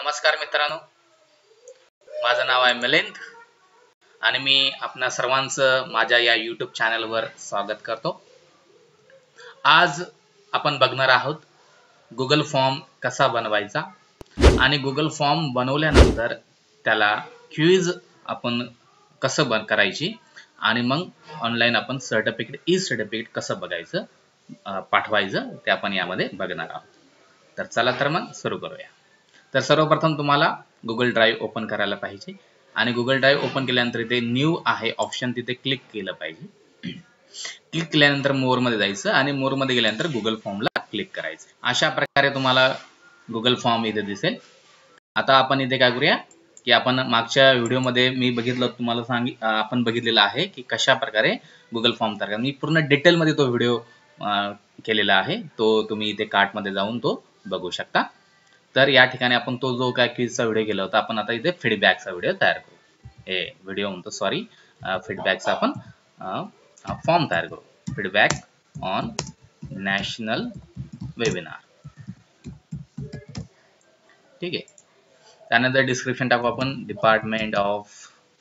नमस्कार मित्रांनो, माझं नाव आहे मिलिंद आणि मी आपणा सर्वांचं माझ्या या YouTube चॅनलवर स्वागत करतो. आज आपण बघणार आहोत Google फॉर्म कसा बनवायचा आणि Google फॉर्म बनवल्यानंतर त्याला क्विज आपण कसं करायची आणि मग ऑनलाइन आपण सर्टिफिकेट कसं बघायचं पाठवायचं ते आपण यामध्ये बघणार आहोत. तर चला तर मग सुरू करूया. तर सर्वप्रथम तुम्हाला Google ड्राइव्ह ओपन करायला पाहिजे आणि Google ड्राइव्ह ओपन केल्यानंतर इथे न्यू आहे ऑप्शन तिथे क्लिक केलं पाहिजे. क्लिक केल्यानंतर मोर मध्ये जायचं आणि मोर मध्ये गेल्यानंतर Google फॉर्मला क्लिक करायचं. अशा प्रकारे तुम्हाला Google फॉर्म इथे दिसेल. आता आपण इथे काय करूया की आपण मागच्या व्हिडिओमध्ये मी बघितलं तुम्हाला आपण बघितलेला आहे की कशा प्रकारे Google फॉर्म तयार करायचा. मी पूर्ण डिटेल मध्ये तो व्हिडिओ केलेला आहे. तो तुम्ही इथे कार्ट मध्ये जाऊन तो बघू शकता. तर या ठिकाणी आपण तो जो काय क्विजचा व्हिडिओ केला होता आपण आता इथे फीडबॅकचा व्हिडिओ तयार करू. व्हिडिओ म्हणतो सॉरी फीडबॅकचा आपण फॉर्म तयार करू. Feedback on national webinar. ठीक आहे. त्यानंतर डिस्क्रिप्शन टाकू आपण डिपार्टमेंट ऑफ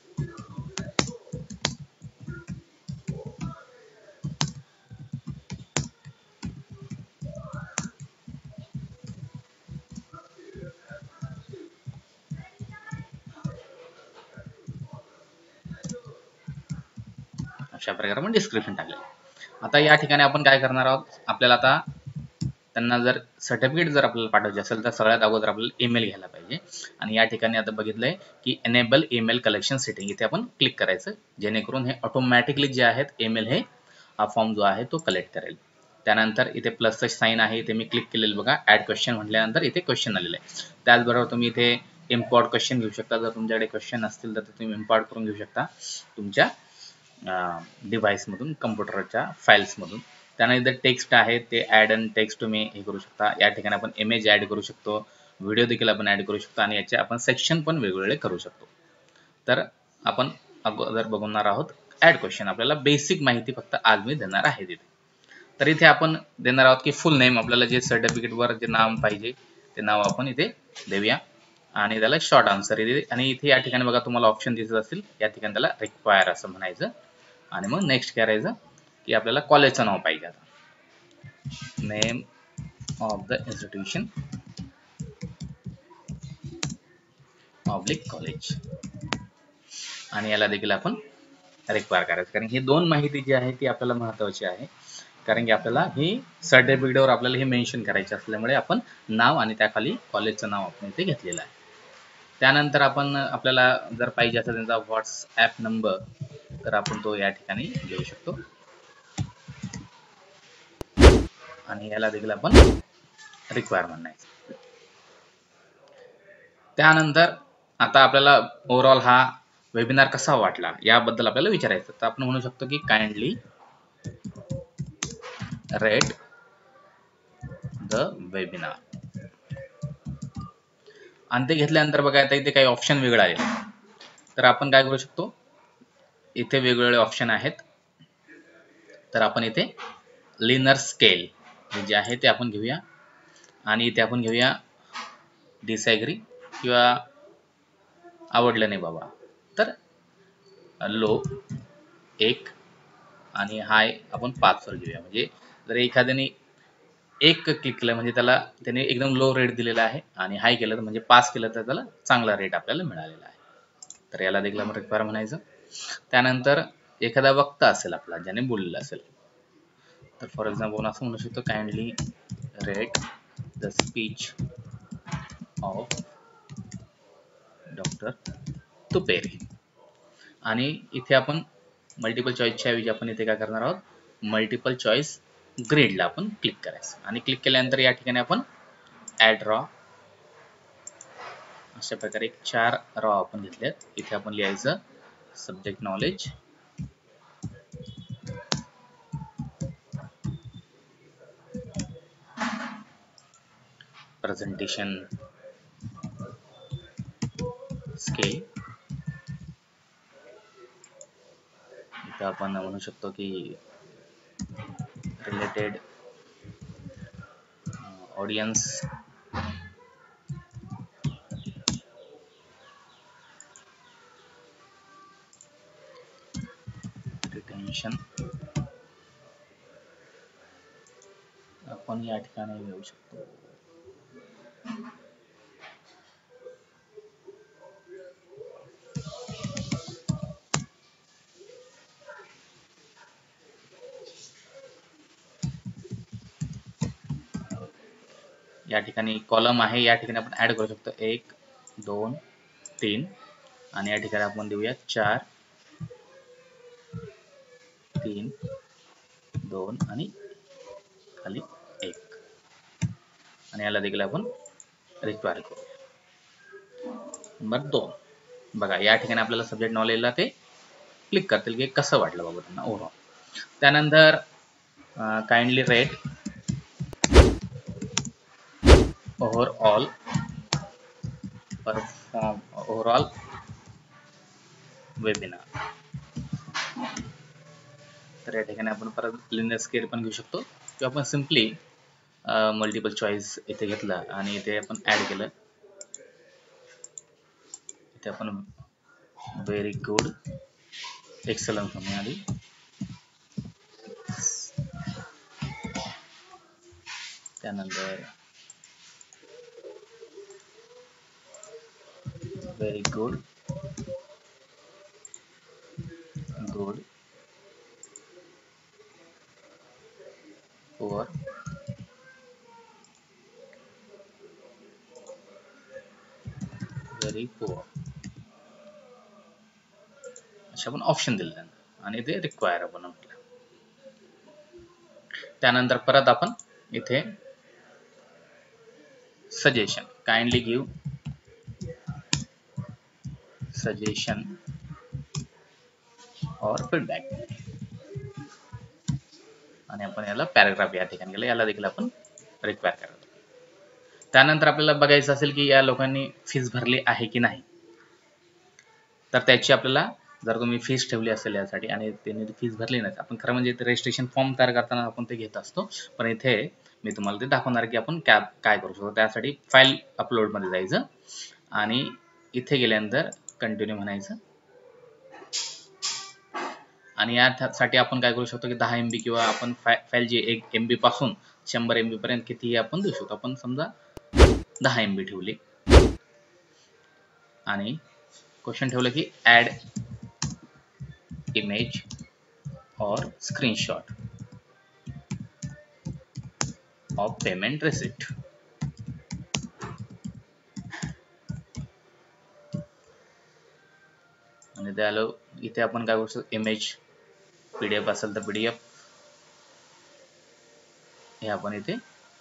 अशा प्रकारे आपण डिस्क्रिप्शन टाकले. आता या ठिकाणी आपण काय करणार आहोत, आपल्याला आता त्यांना जर सर्टिफिकेट जर आपल्याला पाठवायचे असेल तर सगळ्यात अगोदर आपल्याला ईमेल घ्यायला पाहिजे आणि या ठिकाणी आता बघितलंय की एनेबल ईमेल कलेक्शन सेटिंग इथे आपण क्लिक करायचं, जेणेकरून हे ऑटोमॅटिकली जे आहेत ईमेल हे हा फॉर्म जो आहे तो कलेक्ट करेल. त्यानंतर इथे प्लसचं साइन आहे, इथे मी क्लिक केलेलं बघा. ऍड क्वेश्चन म्हटल्यानंतर इथे क्वेश्चन आलेलं आहे. त्याचबरोबर तुम्ही इथे इम्पोर्ट क्वेश्चन घेऊ शकता. जर तुमच्याकडे क्वेश्चन असतील तर तुम्ही इम्पोर्ट करून घेऊ शकता तुमच्या डिव्हाइस मधून, कम्प्युटरच्या फाइल्स मधून. त्यानंतर टेक्स्ट आहे ते ऍड अँड टेक्स्ट तुम्ही हे करू शकता. या ठिकाणी आपण इमेज ऍड करू शकतो, व्हिडिओ देखील आपण ऍड करू शकतो आणि याचे आपण सेक्शन पण वेगवेगळे करू शकतो. तर आपण अगोदर बघणार आहोत ऍड क्वेश्चन. आपल्याला बेसिक माहिती फक्त आज मी देणार आहे तिथे. तर इथे आपण देणार आहोत की फुल नेम, आपल्याला जे सर्टिफिकेट वर जे नाव पाहिजे ते नाव आपण इथे देऊया आणि त्याला शॉर्ट आन्सर इथे. आणि इथे या ठिकाणी बघा तुम्हाला ऑप्शन दिसत असतील, या ठिकाणी त्याला रिक्वायर असं म्हणायचं आणि मग नेक्स्ट करायचं की आपल्याला कॉलेजचं नाव पाहिजे. आता name of the institution public college आणि याला देखील आपण रिक्वायर करायचं, कारण ही दोन माहिती जी आहे ती आपल्याला महत्वाची आहे. कारण की आपल्याला ही सर्टिफिकेटवर आपल्याला हे मेन्शन करायचे असल्यामुळे आपण नाव आणि त्याखाली कॉलेजचं नाव आपण इथे घेतलेलं आहे. त्यानंतर आपण आपल्याला जर पाहिजे असेल त्यांचा व्हॉट्सॲप नंबर तर आपण तो या ठिकाणी घेऊ शकतो आणि याला देखील आपण रिक्वायर म्हणायचं. त्यानंतर आता आपल्याला ओव्हरऑल हा वेबिनार कसा वाटला याबद्दल आपल्याला विचारायचं. तर आपण म्हणू शकतो की काइंडली रेट द वेबिनार आणि ते घेतल्यानंतर बघा आता इथे काही ऑप्शन वेगळे आले. तर आपण काय करू शकतो, इथे वेगवेगळे ऑप्शन आहेत. तर आपण इथे लिनर स्केल जे आहे ते आपण घेऊया आणि इथे आपण घेऊया डिसएग्री किंवा आवडलं नाही बाबा तर लो 1 आणि हाय आपण 5 वर घेऊया. म्हणजे जर एखाद्याने 1 क्लिक केलं म्हणजे त्याने एकदम लो रेट दिलेला आहे आणि हाय केलं तर म्हणजे 5 केलं तर त्याला चांगला रेट आपल्याला मिळालेला आहे. तर याला देखील आपण रिक्वायर म्हणायचं. त्यानंतर एखादा वक्ता असेल आपला ज्याने बोललेलं असेल, तर फॉर एक्झाम्पल असं म्हणू शकतो kindly rate the speech of doctor Tupere. आणि इथे आपण मल्टिपल चॉईसच्या ऐवजी आपण इथे काय करणार आहोत, मल्टिपल चॉईस ग्रेडला आपण क्लिक करायचं आणि क्लिक केल्यानंतर या ठिकाणी आपण ऍड रॉ अशा प्रकारे 4 रॉ आपण घेतलेत. इथे आपण लिहायचं सब्जेक्ट नॉलेज, प्रेझेंटेशन स्केल, इथं आपण म्हणू शकतो की रिलेटेड ऑडियन्स ऑप्शन आपण या ठिकाणी घेऊ शकतो. या ठिकाणी कॉलम आहे, या ठिकाणी आपण ऍड करू शकतो 1 2 3 आणि या ठिकाणी आपण देऊया 4 3 2 आणि खाली 1 आणि याला देखील आपण रिक्वायर करू. नंबर 2 बघा, या ठिकाणी आपल्याला सब्जेक्ट नॉलेजला ते क्लिक करतील की कसं वाटलं बाबा त्यांना ओव्हरऑल. त्यानंतर kindly rate overall perform overall webinar. तर या ठिकाणी आपण परत लिनियर स्केल पण घेऊ शकतो किंवा आपण सिम्पली मल्टिपल चॉईस इथे घेतला आणि इथे आपण ऍड केलं. इथे आपण व्हेरी गुड एक्सलन्स म्हणून आली. त्यानंतर very good good poor very poor असे आपण ऑप्शन दिले आणि ते रिक्वायर आपण म्हटलं. त्यानंतर परत आपण इथे suggestion kindly give suggestion or feedback आणि आपण याला पॅराग्राफ या ठिकाणी गेलं, याला देखील आपण रिक्वायर करतो. त्यानंतर आपल्याला बघायचं असेल की या लोकांनी फीस भरली आहे की नाही. तर त्याची आपल्याला जर तुम्ही फीस ठेवली असेल यासाठी आणि त्यांनी फीस भरली नाही, आपण खरं म्हणजे रजिस्ट्रेशन फॉर्म तयार करताना आपण ते घेत असतो, पण इथे मी तुम्हाला ते दाखवणार की आपण काय करू शकतो. त्यासाठी फाईल अपलोड मध्ये जायचं आणि इथे गेल्यानंतर कंटिन्यू म्हणायचं आणि यासाठी आपण काय करू शकतो की 10 MB किंवा आपण फाईल जी 1 MB पासून 100 MB पर्यंत कितीही आपण देऊ शकतो. आपण समजा 10 MB ठेवली आणि क्वेश्चन ठेवलं की add image or screenshot of payment receipt. आणि त्याला इथे आपण काय करू शकतो, इमेज PDF असेल तर PDF हे आपण इथे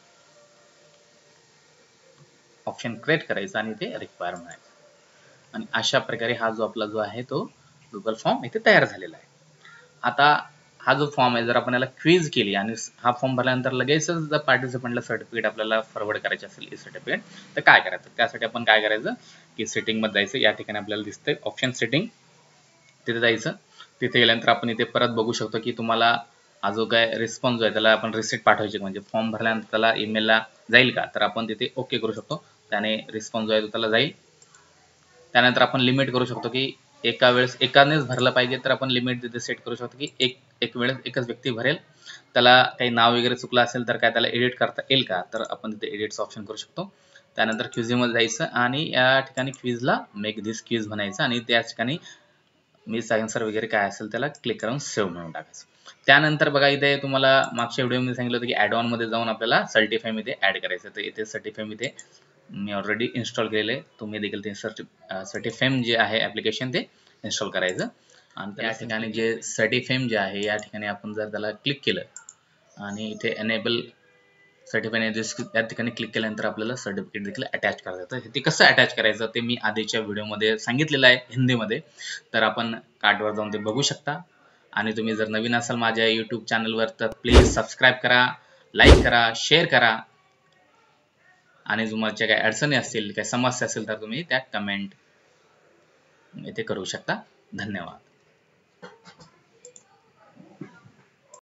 ऑप्शन क्रिएट करायचा आणि इथे रिक्वायर म्हणायचं आणि अशा प्रकारे हा जो आपला जो आहे तो गुगल फॉर्म इथे तयार झालेला आहे. आता हा जो फॉर्म आहे, जर आपण याला क्विज केली आणि हा फॉर्म भरल्यानंतर लगेचच जर पार्टिसिपंटला सर्टिफिकेट आपल्याला फॉरवर्ड करायचे असेल ई सर्टिफिकेट, तर काय करायचं. त्यासाठी आपण काय करायचं की सेटिंग मध्ये जायचं. या ठिकाणी आपल्याला दिसतंय ऑप्शन सेटिंग, तिथे जायचं. तिथे गेल्यानंतर आपण इथे परत बघू शकतो की तुम्हाला हा जो काय रिस्पॉन्स जो आहे त्याला आपण रिसिप्ट पाठवायची, म्हणजे फॉर्म भरल्यानंतर त्याला ईमेलला जाईल का, तर आपण तिथे ओके करू शकतो. त्याने रिस्पॉन्स जो आहे तो त्याला जाईल. त्यानंतर आपण लिमिट करू शकतो की एका वेळेस एकानेच भरलं पाहिजे, तर आपण लिमिट तिथे सेट करू शकतो की एक वेळेस एकच व्यक्ती भरेल. त्याला काही नाव वगैरे चुकलं असेल तर काय त्याला एडिट करता येईल का, तर आपण तिथे एडिटचं ऑप्शन करू शकतो. त्यानंतर क्विझमध्ये जायचं आणि या ठिकाणी क्विझला मेक दिस क्विझ म्हणायचं आणि त्या ठिकाणी मी आन्सर वगैरे काय असेल त्याला क्लिक करून सेव्ह म्हणून टाकायचं. त्यानंतर बघा इथे तुम्हाला मागच्या व्हिडिओमध्ये सांगितलं होतं की ॲड ऑन मध्ये जाऊन आपल्याला सर्टिफाय मध्ये ऍड करायचं. तर इथे सर्टिफाय मध्ये मी ऑलरेडी इन्स्टॉल केलेलं आहे. तुम्ही देखील ते सर्टिफेम जे आहे ऍप्लिकेशन ते इन्स्टॉल करायचं आणि त्या ठिकाणी जे सर्टिफेम जे आहे या ठिकाणी आपण जर त्याला क्लिक केलं आणि इथे एनेबल सर्टिफाय या ठिकाणी क्लिक केल्यानंतर आपल्याला सर्टिफिकेट देखील अटॅच करायचं येतं. ते कसं अटॅच करायचं ते मी आधीच्या व्हिडिओमध्ये सांगितलेलं आहे हिंदीमध्ये, तर आपण कार्डवर जाऊन ते बघू शकता. आणि तुम्ही जर नवीन असाल माझ्या YouTube चॅनलवर तर प्लीज सबस्क्राईब करा, लाईक करा, शेअर करा आणि तुमच्या काही अडचणी असतील, काही समस्या असेल तर तुम्ही त्या कमेंट इथे करू शकता. धन्यवाद.